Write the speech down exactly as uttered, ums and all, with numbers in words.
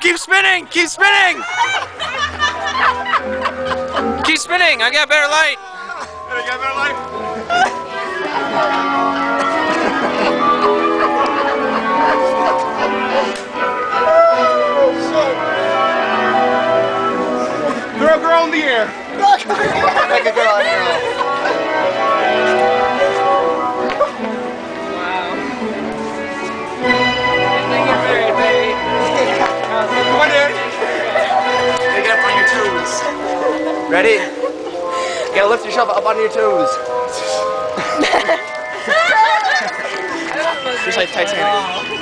Keep spinning! Keep spinning! Keep spinning! I got better light! I got better light? So, throw a girl in the air. Make a girl on girl. Come on, dude. You gotta put your toes. Ready? You gotta lift yourself up on your toes. Just like Titanic.